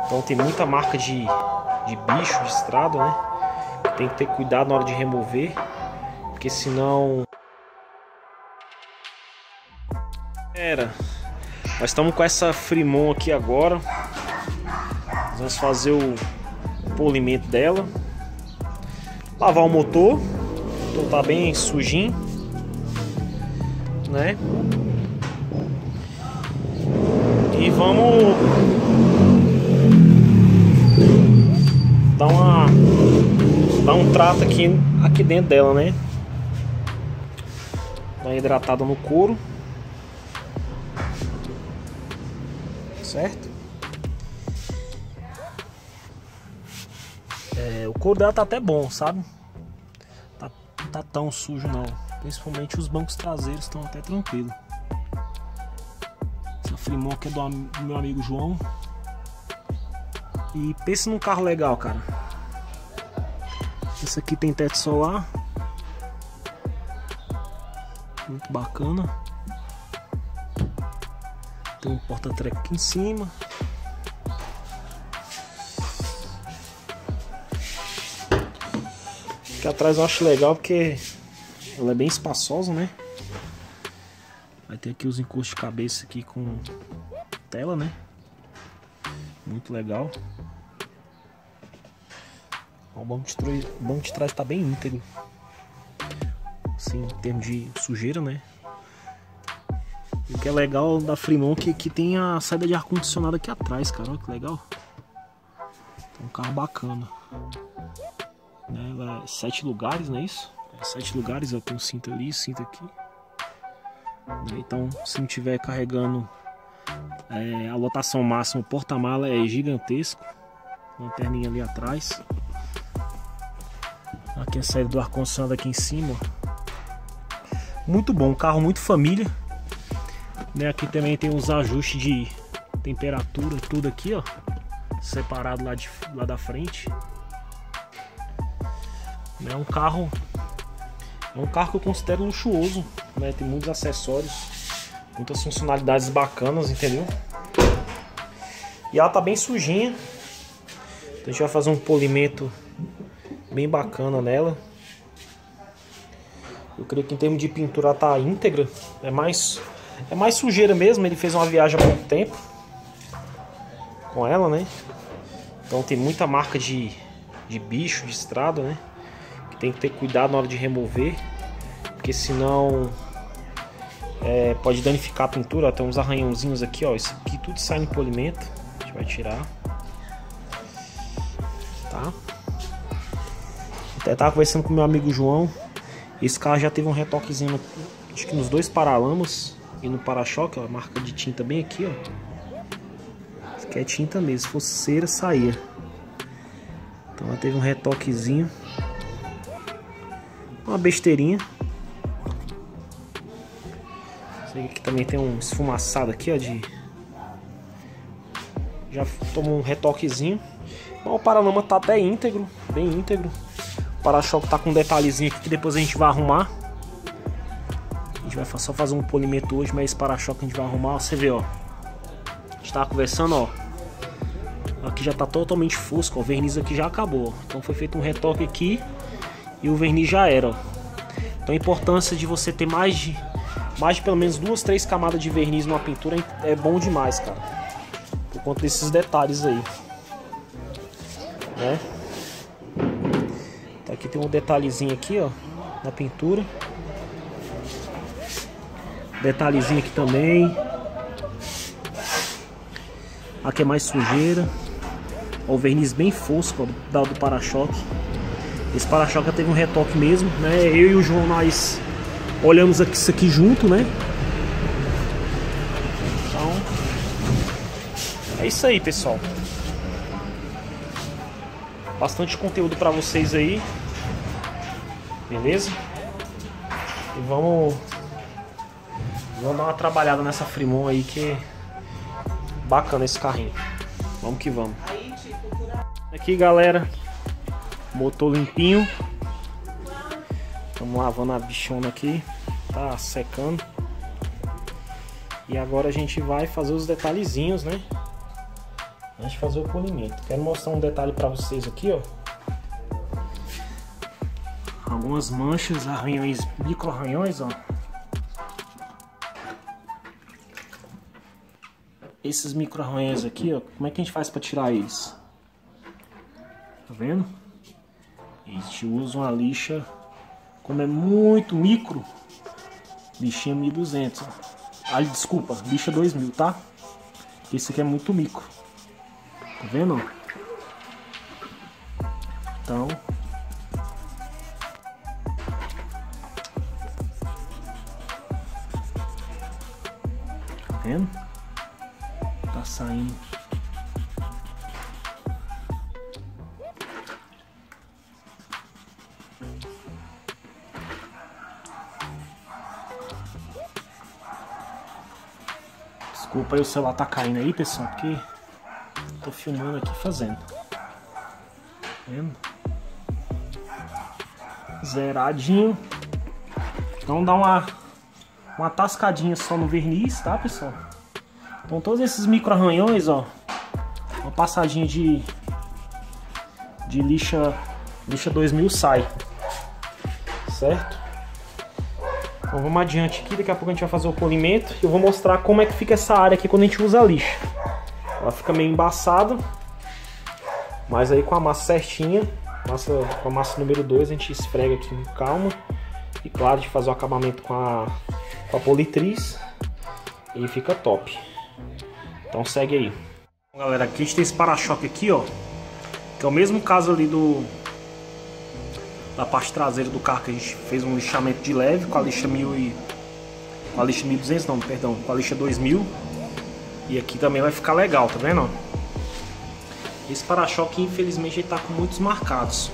Então tem muita marca de bicho de estrada, né? Tem que ter cuidado na hora de remover, porque senão... Nós estamos com essa Fremont aqui agora. Nós vamos fazer o polimento dela, lavar o motor. O motor tá bem sujinho, né? E vamos dar um trato aqui dentro dela, né? Dar uma hidratada no couro, certo? O couro dela tá até bom, sabe? Não tá tão sujo não. Principalmente os bancos traseiros estão até tranquilos. Essa Fremont aqui é do meu amigo João. E pensa num carro legal, cara. Esse aqui tem teto solar. Muito bacana. Tem um porta-treco aqui em cima. Aqui atrás eu acho legal porque ela é bem espaçosa, né? Vai ter aqui os encostos de cabeça aqui com tela, né? Muito legal. O banco de trás tá bem íntegro, assim, em termos de sujeira, né? E o que é legal da Fremont é que tem a saída de ar-condicionado aqui atrás, cara. Olha que legal. É um carro bacana. Ela é 7 lugares, não é isso? 7 lugares, eu tenho cinto ali, cinto aqui. Então, se não estiver carregando a lotação máxima, o porta-mala é gigantesco. Lanterninha ali atrás. Aqui a saída do ar-condicionado aqui em cima. Muito bom, um carro muito família. Aqui também tem os ajustes de temperatura, tudo aqui, ó, separado lá da frente. É um carro que eu considero luxuoso, né? Tem muitos acessórios, muitas funcionalidades bacanas, entendeu? E ela tá bem sujinha. Então a gente vai fazer um polimento bem bacana nela. Eu creio que em termos de pintura ela tá íntegra. É mais sujeira mesmo. Ele fez uma viagem há pouco tempo com ela, né? Então tem muita marca de bicho de estrada, né? Que tem que ter cuidado na hora de remover, porque senão pode danificar a pintura. Ó, tem uns arranhãozinhos aqui, ó. Isso aqui tudo sai no polimento. A gente vai tirar, tá? Até tava conversando com meu amigo João. Esse carro já teve um retoquezinho, acho que nos dois paralamas e no para-choque, ó, a marca de tinta bem aqui, ó. Isso aqui é tinta mesmo, se fosse cera saía. Então ela teve um retoquezinho, uma besteirinha. Esse aqui também tem um esfumaçado aqui, ó, já tomou um retoquezinho. Mas o paralama tá até íntegro, bem íntegro. O para-choque tá com um detalhezinho aqui que depois a gente vai arrumar. A gente vai só fazer um polimento hoje, mas esse para-choque a gente vai arrumar. Você vê, ó. A gente tava conversando, ó. Aqui já tá totalmente fosco, ó. O verniz aqui já acabou. Então foi feito um retoque aqui e o verniz já era, ó. Então a importância de você ter mais de pelo menos 2, 3 camadas de verniz numa pintura é bom demais, cara. Por conta desses detalhes aí, né? Aqui tem um detalhezinho aqui, ó, na pintura. Detalhezinho aqui também. Aqui é mais sujeira. Ó, o verniz bem fosco, ó, do para-choque. Esse para-choque teve um retoque mesmo, né? Eu e o João, nós olhamos isso aqui junto, né? Então, é isso aí, pessoal. Bastante conteúdo pra vocês aí. Beleza? E vamos dar uma trabalhada nessa Fremont aí, que é bacana esse carrinho. Vamos que vamos. Aqui, galera, motor limpinho. Estamos lavando a bichona aqui. Tá secando. E agora a gente vai fazer os detalhezinhos, né? antes de fazer o polimento. Quero mostrar um detalhe para vocês aqui, ó. Algumas manchas, arranhões, micro arranhões, ó. Esses micro arranhões aqui, ó, como é que a gente faz para tirar eles? Tá vendo? A gente usa uma lixa, como é muito micro, lixinha 1200, ó. Ah, desculpa, lixa 2000, tá? Esse aqui é muito micro. Tá vendo? Então, tá vendo? Tá saindo. Desculpa aí, o celular tá caindo aí, pessoal, porque tô filmando aqui fazendo. Tá vendo? Zeradinho. Então dá uma tascadinha só no verniz, tá, pessoal? Então todos esses micro arranhões, ó, uma passadinha de lixa 2000 sai, certo? Então vamos adiante aqui, daqui a pouco a gente vai fazer o polimento e eu vou mostrar como é que fica essa área aqui quando a gente usa a lixa. Ela fica meio embaçada, mas aí com a massa certinha, com a massa número 2 a gente esfrega aqui com calma. E claro, de fazer o acabamento com a politriz e fica top. Então segue aí. Bom, galera, aqui a gente tem esse para-choque aqui, ó, que é o mesmo caso ali da parte traseira do carro, que a gente fez um lixamento de leve com a lixa 1200, não, perdão, com a lixa 2000. E aqui também vai ficar legal, tá vendo? Esse para-choque, infelizmente, ele tá com muitos marcados.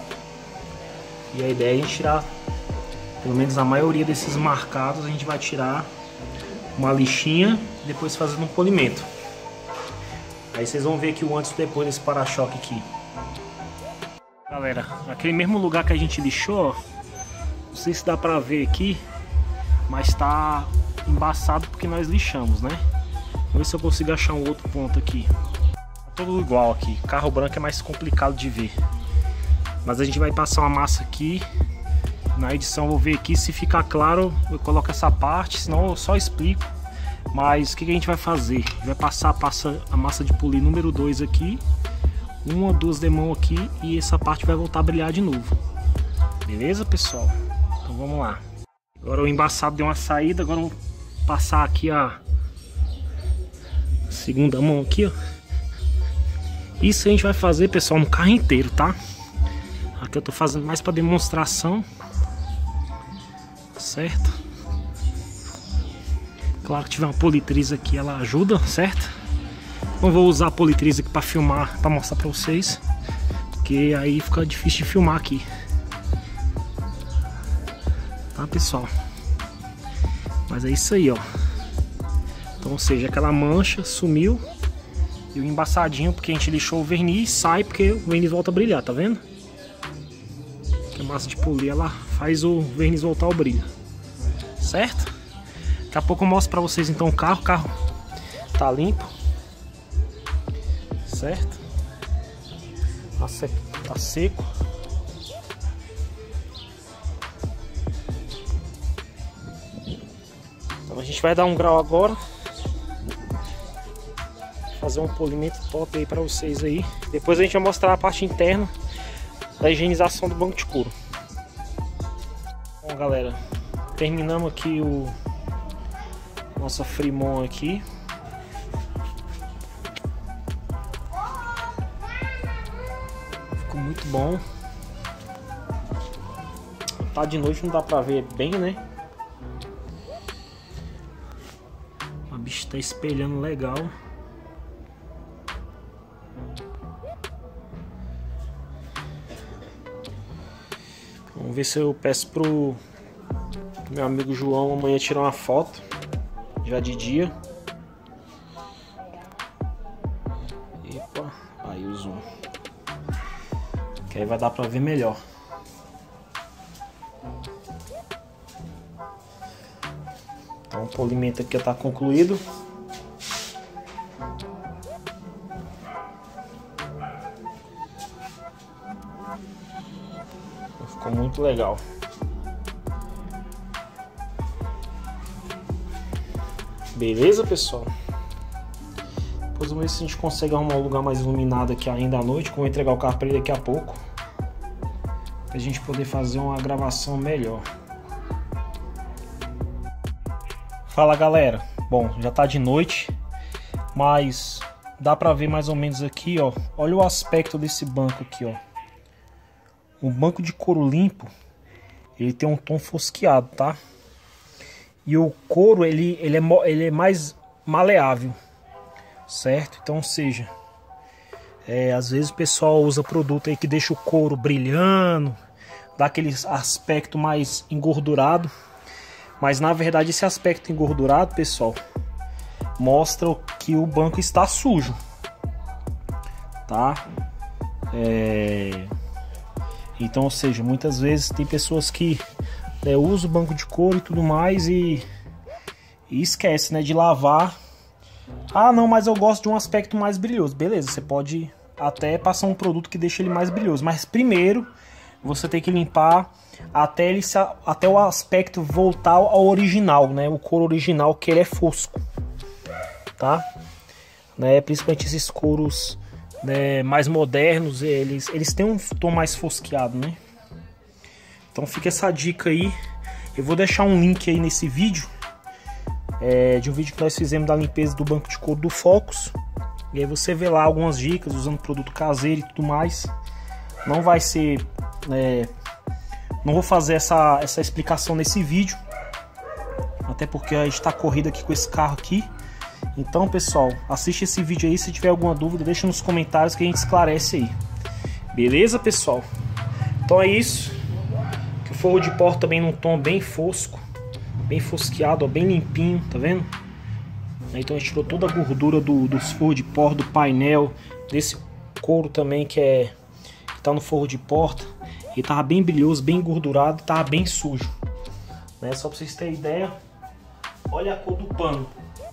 E a ideia é a gente tirar, pelo menos a maioria desses marcados, a gente vai tirar uma lixinha e depois fazendo um polimento. Aí vocês vão ver aqui o antes e depois desse para-choque aqui. Galera, naquele mesmo lugar que a gente lixou, ó, não sei se dá pra ver aqui, mas tá embaçado porque nós lixamos, né? Vamos ver se eu consigo achar um outro ponto aqui. Tá tudo igual aqui, carro branco é mais complicado de ver. Mas a gente vai passar uma massa aqui. Na edição eu vou ver aqui, se ficar claro eu coloco essa parte, senão eu só explico. Mas o que a gente vai fazer? A gente vai passar a massa de polir número 2 aqui, uma, duas demão aqui, e essa parte vai voltar a brilhar de novo. Beleza, pessoal? Então vamos lá. Agora o embaçado deu uma saída, agora vamos passar aqui a segunda mão aqui, ó. Isso a gente vai fazer, pessoal, no carro inteiro, tá? Aqui eu tô fazendo mais para demonstração, certo? Claro que tiver uma politriz aqui, ela ajuda, certo? Não vou usar a politriz aqui para filmar, para mostrar para vocês, porque aí fica difícil de filmar aqui, tá, pessoal? Mas é isso aí, ó. Então, ou seja, aquela mancha sumiu e o embaçadinho, porque a gente lixou o verniz, sai porque o verniz volta a brilhar, tá vendo? Que a massa de polir, ela faz o verniz voltar ao brilho, certo? Daqui a pouco eu mostro pra vocês então o carro tá limpo, certo? Tá seco. Então a gente vai dar um grau agora, fazer um polimento top aí pra vocês aí. Depois a gente vai mostrar a parte interna da higienização do banco de couro. Bom, galera, terminamos aqui nossa Fremont aqui. Ficou muito bom. Tá de noite, não dá pra ver bem, né? A bicha tá espelhando legal. Vamos ver se eu peço pro meu amigo João amanhã tirar uma foto, já de dia. Epa, aí o zoom. Que aí vai dar pra ver melhor. Então o polimento aqui já tá concluído. Ficou muito legal. Beleza, pessoal? Depois vamos ver se a gente consegue arrumar um lugar mais iluminado aqui ainda à noite, que eu vou entregar o carro para ele daqui a pouco, pra gente poder fazer uma gravação melhor. Fala, galera. Bom, já tá de noite, mas dá pra ver mais ou menos aqui, ó. Olha o aspecto desse banco aqui, ó. Um banco de couro limpo, ele tem um tom fosqueado, tá? E o couro, ele é mais maleável, certo? Então, ou seja, às vezes o pessoal usa produto aí que deixa o couro brilhando, dá aquele aspecto mais engordurado. Mas na verdade esse aspecto engordurado, pessoal, mostra que o banco está sujo, tá? Então, ou seja, muitas vezes tem pessoas que usam o banco de couro e tudo mais e esquece, né, de lavar. Ah, não, mas eu gosto de um aspecto mais brilhoso. Beleza, você pode até passar um produto que deixa ele mais brilhoso, mas primeiro você tem que limpar até o aspecto voltar ao original, né? O couro original, que ele é fosco, tá? Né? Principalmente esses couros, né, mais modernos, eles têm um tom mais fosqueado, né? Então fica essa dica aí. Eu vou deixar um link aí nesse vídeo, de um vídeo que nós fizemos da limpeza do banco de couro do Focus. E aí você vê lá algumas dicas usando produto caseiro e tudo mais. Não vai ser... não vou fazer essa explicação nesse vídeo, até porque a gente está corrido aqui com esse carro aqui. Então, pessoal, assiste esse vídeo aí. Se tiver alguma dúvida, deixa nos comentários que a gente esclarece aí. Beleza, pessoal? Então é isso. Que o forro de porta também num tom bem fosco, bem fosqueado, ó, bem limpinho, tá vendo? Então a gente tirou toda a gordura dos forros de porta, do painel, desse couro também que tá no forro de porta. Ele tava bem brilhoso, bem engordurado, tava bem sujo, né? Só pra vocês terem ideia, olha a cor do pano.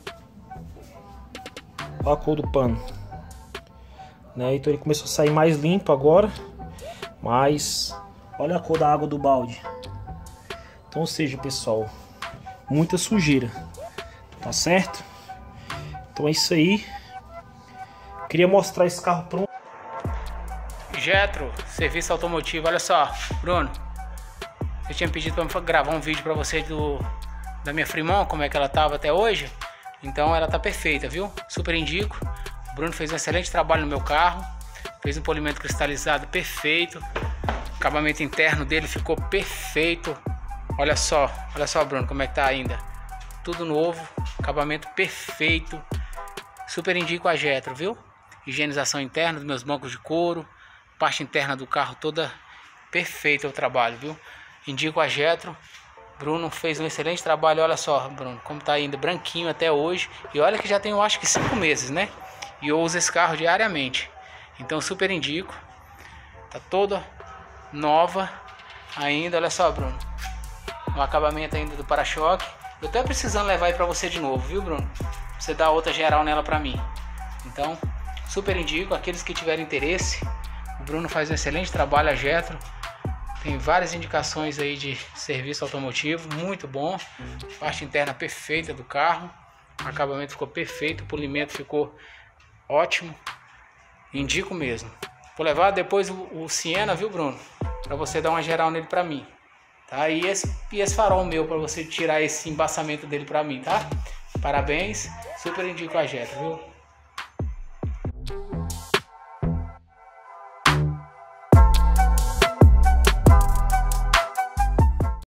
Olha a cor do pano, né? Então ele começou a sair mais limpo agora, mas olha a cor da água do balde. Então, ou seja, pessoal, muita sujeira, tá certo? Então é isso aí. Queria mostrar esse carro pronto. Getro, serviço automotivo. Olha só, Bruno, eu tinha pedido para gravar um vídeo para você da minha Fremont, como é que ela tava até hoje. Então ela tá perfeita, viu? Super indico. O Bruno fez um excelente trabalho no meu carro, fez um polimento cristalizado perfeito, o acabamento interno dele ficou perfeito. Olha só, Bruno, como é que tá ainda. Tudo novo, acabamento perfeito. Super indico a Getro, viu? Higienização interna dos meus bancos de couro, parte interna do carro toda perfeita o trabalho, viu? Indico a Getro. Bruno fez um excelente trabalho. Olha só, Bruno, como tá ainda branquinho até hoje. E olha que já tem, eu acho que 5 meses, né? E eu uso esse carro diariamente. Então super indico. Tá toda nova ainda. Olha só, Bruno, o acabamento ainda do para-choque. Eu tô precisando levar aí pra você de novo, viu, Bruno? Pra você dar outra geral nela pra mim. Então super indico. Aqueles que tiverem interesse, o Bruno faz um excelente trabalho, a Getro. Tem várias indicações aí de serviço automotivo, muito bom. Parte interna perfeita do carro, o acabamento ficou perfeito, o polimento ficou ótimo. Indico mesmo. Vou levar depois o Siena, viu, Bruno? Para você dar uma geral nele para mim, tá? E esse farol meu, para você tirar esse embaçamento dele para mim, tá? Parabéns, super indico a Getro, viu?